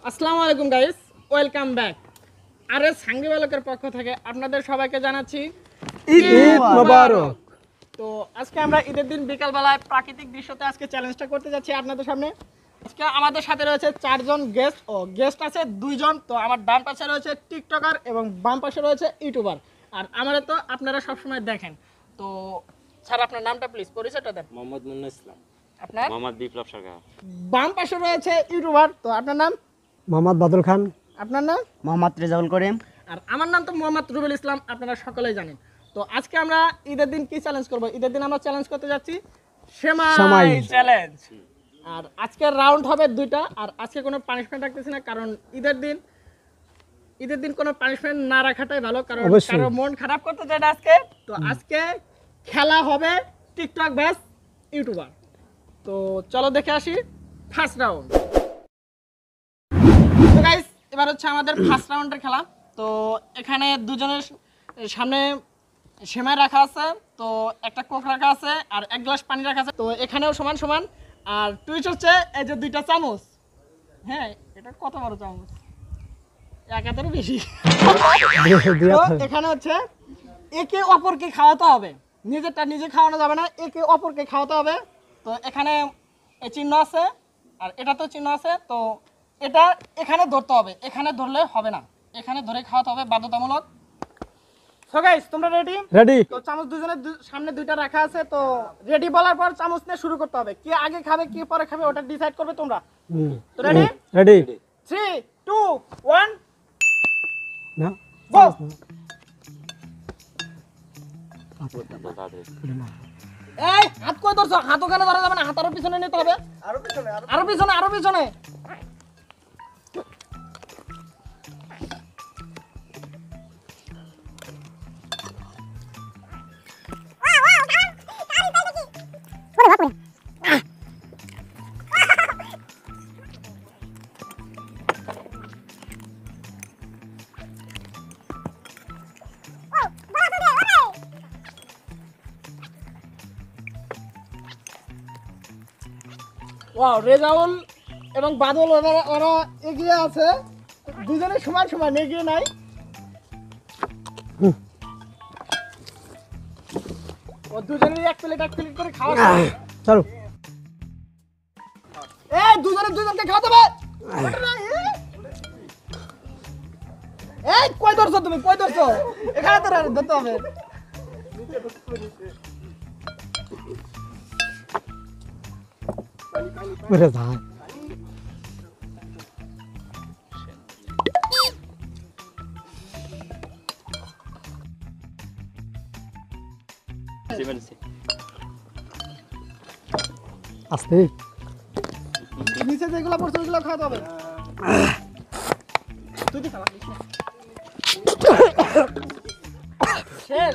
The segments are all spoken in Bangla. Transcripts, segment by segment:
আসসালামু আলাইকুম গাইস, ওয়েলকাম ব্যাক। আরএস সাঙ্গি বালকের পক্ষ থেকে আপনাদের সবাইকে জানাচ্ছি ঈদ মোবারক। তো আজকে আমরা ঈদের দিন বিকালবেলায় প্রাকৃতিক দৃশ্যতে আজকে চ্যালেঞ্জটা করতে যাচ্ছি আপনাদের সামনে। আজকে আমাদের সাথে রয়েছে 4 জন গেস্ট আছে 2 জন। তো আমার ডান পাশে রয়েছে টিকটকার এবং বাম পাশে রয়েছে ইউটিউবার। আর আমাদের তো আপনারা সবসময় দেখেন। তো স্যার আপনার নামটা প্লিজ পরিচয়টা দেন। মোহাম্মদ মুন্না ইসলাম। আপনার মোহাম্মদ বিপ্লব সরকার। বাম পাশে রয়েছে ইউটিউবার। তো আপনার নাম? মোহাম্মদ বাদল খান। আপনার নাম? মোহাম্মদ রেজাউল করিম। আর আমার নাম তো মোহাম্মদ রুবেল ইসলাম, আপনারা সকলেই জানেন। তো আজকে আমরা ঈদের দিন কি চ্যালেঞ্জ করব? ঈদের দিন আমরা চ্যালেঞ্জ করতে যাচ্ছি সেমাই চ্যালেঞ্জ। আর আজকের রাউন্ড হবে 2টা। আর আজকে কোনো পানিশমেন্ট রাখতেছি না, কারণ ঈদের দিন কোনো পানিশমেন্ট না রাখাটাই ভালো, কারণ কারো মন খারাপ করতে চাই না আজকে। তো আজকে খেলা হবে টিকটক ব্যাস ইউটিউবার। তো চলো দেখে আসি ফার্স্ট রাউন্ড। তো গাইস, এবার হচ্ছে আমাদের ফার্স্ট রাউন্ডের খেলা। তো এখানে দুজনের সামনে সেমাই রাখা আছে, তো একটা কোক রাখা আছে আর 1 গ্লাস পানি রাখা আছে। তো এখানেও সমান সমান। আর টুইচ হচ্ছে এই যে 2টা চামচ। হ্যাঁ, এটা কত বড় চামচ? 1 হাতেরও বেশি। তো এখানে হচ্ছে একে অপরকে খাওয়াতে হবে, নিজেরটা নিজে খাওয়ানো যাবে না, একে অপরকে খাওয়াতে হবে। তো এখানে এই চিহ্ন আছে আর এটা তো চিহ্ন আছে। তো এটা এখানে ধরতে হবে, এখানে ধরলে হবে না, এখানে ধরে খাওয়াতে হবে বাধ্যতামূলক। সো গাইস, তোমরা রেডি? রেডি। তো চামচ দুজনের সামনে 2টা রাখা আছে। তো রেডি বলার পর চামচ নিয়ে শুরু করতে হবে। কে আগে খাবে কে পরে খাবে ওটা ডিসাইড করবে তোমরা। তো রেডি? রেডি। 3 2 1 না গো। এই হাত কই ধরছো? হাত ওখানে ধরা যাবে না, হাত আরো পিছনে নিতে হবে। আরো পিছনে। ওয়াও, রেজাউল এবং বাদল ওরা এগিয়ে আছে, দুজনে সমান সমান এগিয়ে নাই। ও দুজনেরই এক প্লেট করে খাওয়া। চলো। এই দুজনকে খাওয়াতে হবে। এই কই ধরছো তুমি? কই ধরছো? এখানে তো ধরতে হবে। ওরে ভাই, আস্তে নিচে যেগুলো পড়ছে ওইগুলো খাওয়াতে হবে। তুই কি খাওয়া? শেষ।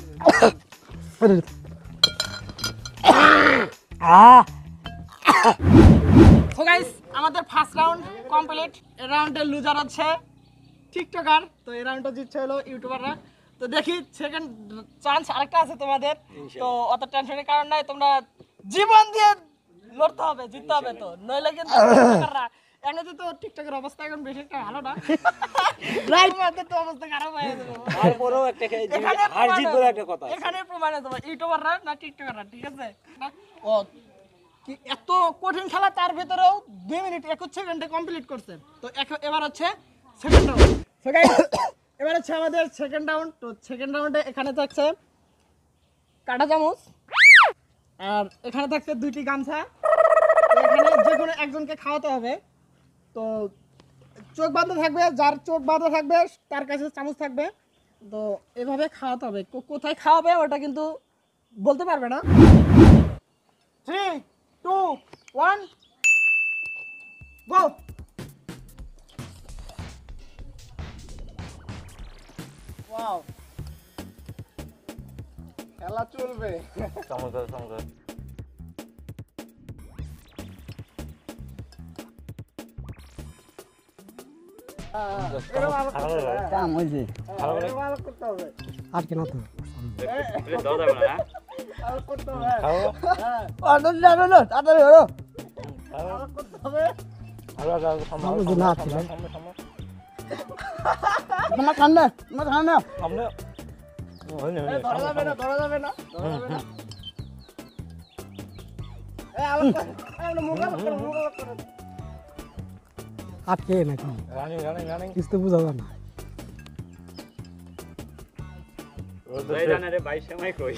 সো গাইস, আমাদের ফার্স্ট রাউন্ড কমপ্লিট। এই রাউন্ডের লুজার হচ্ছে টিকটকার। তো এই রাউন্ডটা জিতছে হলো ইউটিউবাররা। তো দেখি সেকেন্ড চান্স আরেকটা আছে তোমাদের। তো অত টেনশনের কারণ নাই, তোমরা জীবন দিয়ে লড়তে হবে, জিততে হবে। তো নইলে কিন্তু টিকটকাররা এমনিতে তো টিকটকের অবস্থা এখন বেশি একটা ভালো না। রাইট মারতে তো অবস্থা খারাপ হয়ে যাবে। তারপরেও একটা হার জিত বলে একটা কথা আছে। এখানে প্রমাণ আছে ইউটিউবাররা না টিকটকাররা, ঠিক আছে না? ও কি এত কঠিন খেলা, তার ভিতরেও 2 মিনিট 21 সেকেন্ডে কমপ্লিট করছে। তো এবার হচ্ছে সেকেন্ড রাউন্ড। সো গাইস, এবার হচ্ছে আমাদের সেকেন্ড রাউন্ড। তো সেকেন্ড রাউন্ডে এখানে থাকছে কাঁটা চামচ আর এখানে থাকছে 2টি গামছা। তো এখানে যে কোনো একজনকে খাওয়াতে হবে। তো চোখ বাঁধা থাকবে, যার চোখ বাঁধা থাকবে তার কাছে চামচ থাকবে। তো এভাবে খাওয়াতে হবে। কোথায় খাওয়াবে ওটা কিন্তু বলতে পারবে না। 3 2 1 গো। ওয়াও, খেলা চলবে। চমৎকার। কাম হয়েছে। করতে হবে। আর কেন তো দাও যাবে না। করতে হবে। খাও। তাড়াতাড়ি করতে হবে। বুঝি না আছে ভাই। তোমার ঠান্ডা তোমার ঠান্ডা ধরা যাবে না ধরা যাবে না ধরা যাবে না এই আমরা মুখ করো আটকে নাকি কিছু তো বোঝা যায় না। বাইশ সময় কই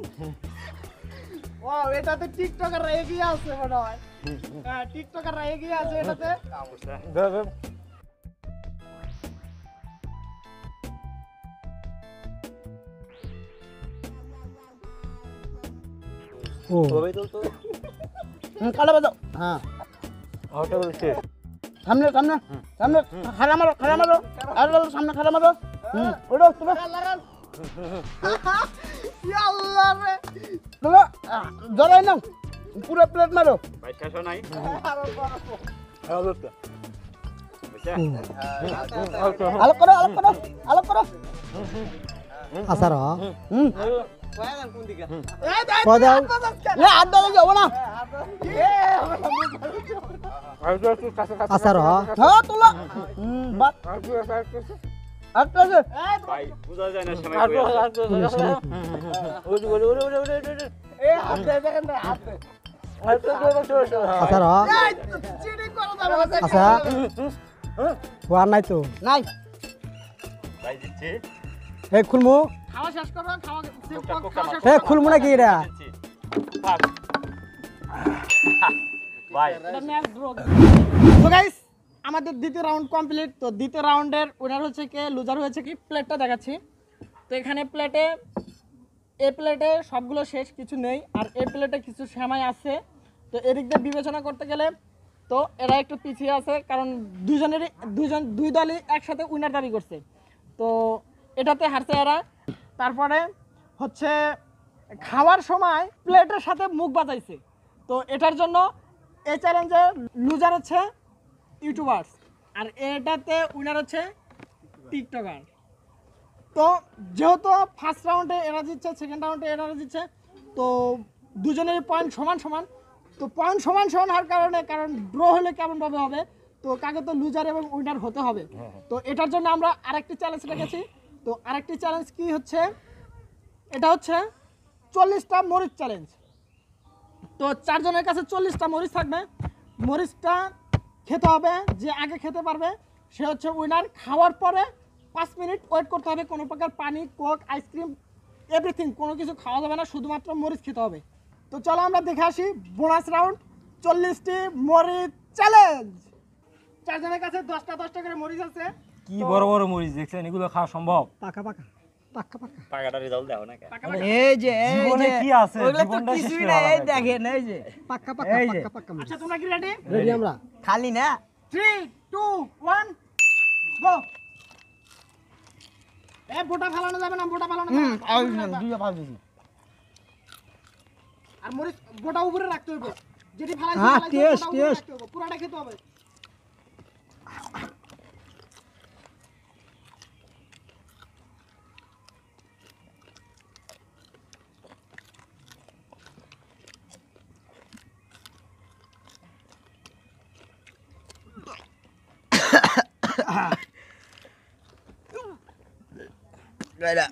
ও এটাতে টিকটকাররা এগিয়ে আছে মনে হয় হ্যাঁ টিকটকাররা এগিয়ে আছে এটাতে ও কালো বাজাও হ্যাঁ সামনে সামনে সামনে খাড়া মারো আর সামনে খাড়া মারো ওড়ো তুমি লাগান ইয়া আল্লাহ রে তুমি জড়াই নাও পুরো প্লেট মারো বাইশ শেষ নাই আলো করো আসার হুম এই দেখ কয় দাও এ আট দাও যাবো না আসার হ্যাঁ তোলা বাদ আটটা আছে ভাই বুঝা যায় না সময় এই হাত দে দেখেন না হাত দে আসার এই চিড়ি করো যাবে না আচ্ছা ওয়ার নাই তো নাই ভাই দিচ্ছি এই খুলমু খাওয়া শেষ করো খাওয়া এই খুলমু নাকি এটা ভাই তো গাইস আমাদের দ্বিতীয় রাউন্ড কমপ্লিট তো দ্বিতীয় রাউন্ডের উইনার হচ্ছে কে লুজার হয়েছে কি প্লেটটা দেখাচ্ছি তো এখানে এই প্লেটে সবগুলো শেষ কিছু নেই আর এই প্লেটে কিছু সেমাই আছে তো এদিক দিয়ে বিবেচনা করতে গেলে তো এরা একটু পিছিয়ে আছে কারণ দুই দলই একসাথে উইনার দাবি করছে তো এটাতে হারছে এরা তারপরে হচ্ছে খাওয়ার সময় প্লেটের সাথে মুখ বাজাইছে তো এটার জন্য এই চ্যালেঞ্জে লুজার হচ্ছে ইউটিউবার্স আর এটাতে উইনার হচ্ছে টিকটকার তো যেহেতু ফার্স্ট রাউন্ডে এরা জিতছে সেকেন্ড রাউন্ডে এরা জিতছে তো দুজনেরই পয়েন্ট সমান সমান তো পয়েন্ট সমান সমান হওয়ার কারণে কারণ ড্র হলে কেমনভাবে হবে তো কাকে তো লুজার এবং উইনার হতে হবে তো এটার জন্য আমরা আরেকটি চ্যালেঞ্জ রেখেছি তো আরেকটি চ্যালেঞ্জ কি হচ্ছে এটা হচ্ছে 40টা মরিচ চ্যালেঞ্জ তো চারজনের কাছে 40টা মরিচ থাকবে মরিচটা খেতে হবে যে আগে খেতে পারবে সে হচ্ছে উইনার খাওয়ার পরে 5 মিনিট ওয়েট করতে হবে কোনো প্রকার পানি কোক আইসক্রিম এভরিথিং কোনো কিছু খাওয়া যাবে না শুধুমাত্র মরিচ খেতে হবে তো চলো আমরা দেখে আসি বোনাস রাউন্ড 40টি মরিচ চ্যালেঞ্জ চারজনের কাছে 10টা করে মরিচ আছে কি বড় বড় মরিচ দেখছেন এগুলো খাওয়া সম্ভব? পাকা পাকা পাকা পাকা টাকাটা রেজাল্ট দাও না এই যে জীবনে কি আছে ওগুলো তো জীবনটা কিছুই শেষ না হয়ে এই গেল। দেখেন এই যে পাকা পাকা এই যে। পাকা পাকা আচ্ছা তোমরা কি রেডি রেডি আমরা খালি না 3 2 1 গো এ বোটা ফালানো যাবে না বোটা ফালানো যাবে না। দুইটা ভাগ দিছি আর মরিচ বোটা উপরে রাখতে হবে যেটি ফালাইছে হ্যাঁ, ফালাইছে, টেস্ট, বোটা উপরে টেস্ট। রাখতে হবে, পুরাটা খেতে হবে গাইলা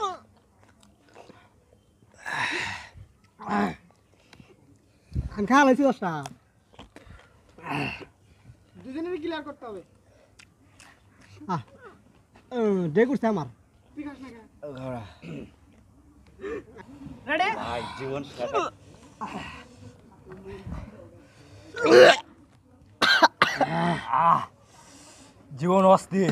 আমি খা লাইছি 10টা দুজনেরই ক্লিয়ার করতে হবে ডে করছে আমার তুই খাস না রেডি ভাই জীবন শেষ জীবন অস্থির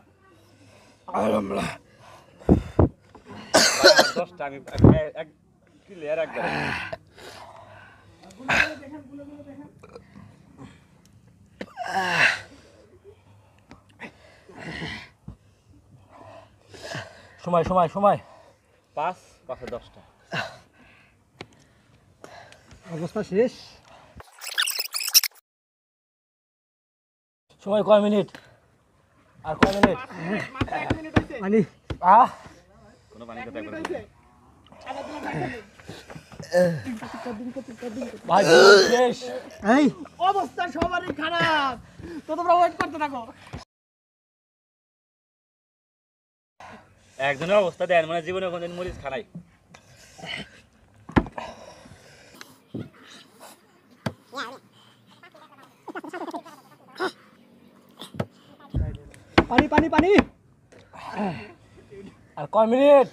10টা আমি এক ক্লিয়ার একবার সময় সময় সময় 5 5 10টা অবস্থা শেষ সময় কয় মিনিট আর কয় মিনিট মাত্র 1 মিনিট হইছে মানে আহ কোনো পানি কথা মিনিট বলবো হইছে আবার দিলাম 1 মিনিট ভাই জীবন শেষ। এই অবস্থা সবারই খারাপ, তো তোমরা ওয়েট করতে থাকো। একজনের অবস্থা দেন মানে জীবনে কোনদিন মরিচ খানাই। পানি পানি পানি আর কয় মিনিট?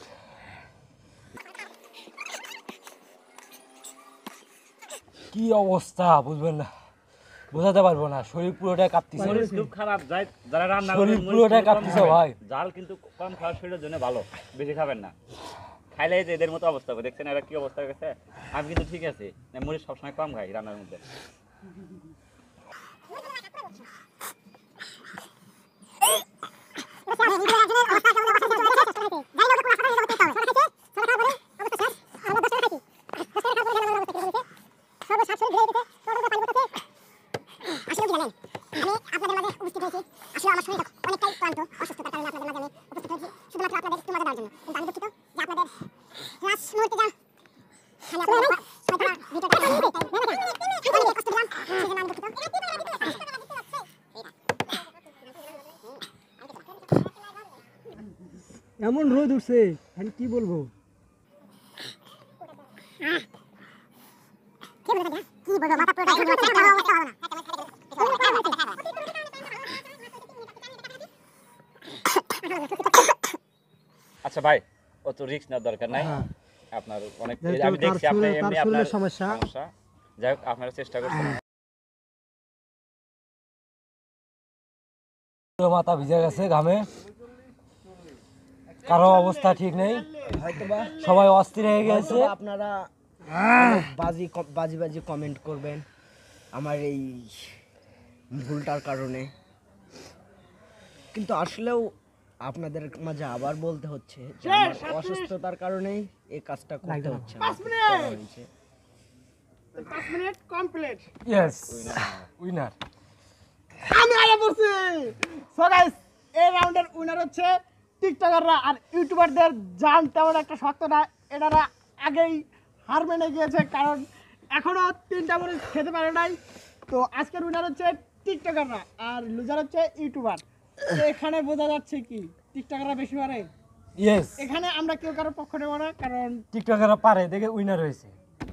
কি অবস্থা বুঝবেন না, বোঝাতে পারবো না, শরীর পুরোটাই কাঁপতেছে। মরিচ খুব খারাপ, যারা রান্না শরীর করেন পুরোটাই কাঁপতেছে ভাই। জাল কিন্তু কম খাওয়া শরীরের জন্য ভালো, বেশি খাবেন না। খাইলে এই যে এদের মতো অবস্থা হবে, দেখছেন এরা কি অবস্থা গেছে। আমি কিন্তু ঠিক আছে, মরিচ সবসময় কম খাই রান্নার মধ্যে। এমন রোদ উঠছে, আমি কি বলবো। আচ্ছা ভাই, অত রিস্ক নেওয়ার দরকার নাই। হ্যাঁ। আপনার অনেক যেহেতু আমি দেখছি তার আপনি শরীরে- এমনি তার আপনার শরীরের সমস্যা। যাই হোক আপনারা চেষ্টা করছেন। পুরো মাথা ভিজে গেছে ঘামে, কারো অবস্থা ঠিক নেই, হয়তোবা সবাই অস্থির হয়ে গেছে। হয়তোবা আপনারা অনেক বাজি বাজি কমেন্ট করবেন আমার এই ভুলটার কারণে, কিন্তু আসলেও আপনাদের মাঝে আবার বলতে হচ্ছে যে আমার অসুস্থতার কারণেই এই কাজটা করতে হচ্ছে, আমার করা হয়েছে। 5 মিনিট কমপ্লিট। Yes, winner. আমি আয়া পড়ছি। সো গাইস, এই রাউন্ডের উইনার হচ্ছে টিকটকাররা। আর ইউটিউবারদের জান তেমন একটা শক্ত না, এনারা আগেই হার মেনে গিয়েছে, কারণ এখনো 3টা মরিচ খেতে পারে নাই। তো আজকের উইনার হচ্ছে টিকটকাররা আর লুজার হচ্ছে ইউটিউবার। তো এখানে বোঝা যাচ্ছে কি টিকটকাররা বেশি পারে। ইয়েস, এখানে আমরা কেউ কারোর পক্ষ নেব না, কারণ টিকটকাররা পারে দেখে উইনার হয়েছে।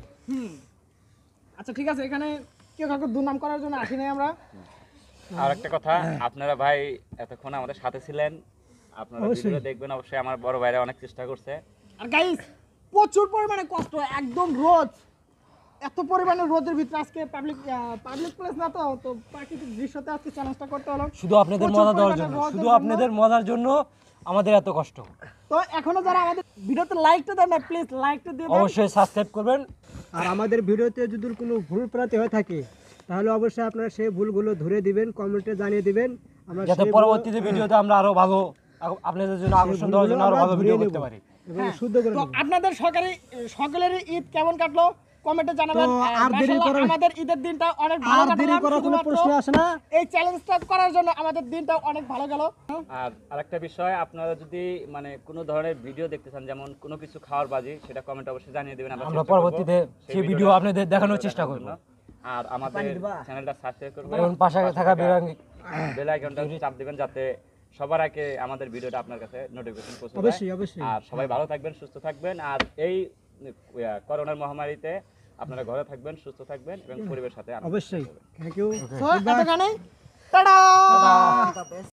আচ্ছা ঠিক আছে, এখানে কেউ কাউকে দুর্নাম করার জন্য আসি নাই আমরা। আর একটা কথা, আপনারা ভাই এতক্ষণ আমাদের সাথে ছিলেন, আপনারা ভিডিও দেখবেন অবশ্যই। আমার বড় ভাইরা অনেক চেষ্টা করছে। আর গাইস, প্রচুর পরিমাণে কষ্ট, একদম রোদ, এত পরিমাণে রোদের ভিতরে আজকে পাবলিক প্লেস না, তো প্রাকৃতিক দৃশ্যতে আজকে চ্যালেঞ্জটা করতে হলো। শুধু আপনাদের প্রচুর মজা দেওয়ার পরিমাণে জন্য, রোদের শুধু জন্য। আপনাদের মজার জন্য আমাদের এত কষ্ট। তো এখনো যারা আমাদের ভিডিওতে লাইকটা দেন না, প্লিজ লাইকটা দিয়ে দেন। অবশ্যই সাবস্ক্রাইব করবেন। আর আমাদের ভিডিওতে যদি কোনো ভুল প্রান্তি হয়ে থাকে তাহলে অবশ্যই আপনারা সেই ভুলগুলো ধরে দিবেন, কমেন্টে জানিয়ে দিবেন, আমরা যাতে সেই পরবর্তীতে ভিডিওতে আমরা আরো ভালো, আপনাদের জন্য আকর্ষণ দেওয়ার জন্য আরো ভালো ভিডিও করতে পারি। এবং শুদ্ধ করে তো দেব। আপনাদের সকলেরই ঈদ কেমন কাটলো কমেন্টে জানাবেন। তো আর আর দেরি মাশাআল্লাহ, করার- আমাদের ঈদের দিনটা অনেক ভালো আর দেরি কাটলো। করার কোনো প্রশ্ন আসে না। এই চ্যালেঞ্জটা করার জন্য আমাদের দিনটা অনেক ভালো গেল। আর আরেকটা বিষয়, আপনারা যদি মানে কোনো ধরনের ভিডিও দেখতে চান, যেমন কোনো কিছু খাওয়ার বাজি, সেটা কমেন্ট অবশ্যই জানিয়ে দিবেন। আমরা চেষ্টা করব পরবর্তীতে সেই সেই ভিডিও ভিডিওটা আপনাদের দেখানোর চেষ্টা করব। জন্য। আর আমাদের চ্যানেলটা সাবস্ক্রাইব করবেন এবং পাশে থাকা বেল আইকনটা চাপ দিবেন, যাতে সবার আগে আমাদের ভিডিওটা আপনার কাছে নোটিফিকেশন পৌঁছে যায়। অবশ্যই অবশ্যই। আর সবাই ভালো থাকবেন, সুস্থ থাকবেন। আর এই করোনার মহামারীতে আপনারা ঘরে থাকবেন, সুস্থ থাকবেন এবং পরিবারের সাথে আনন্দ অবশ্যই। করবেন। Thank you. তো এতখানেই, টাটা।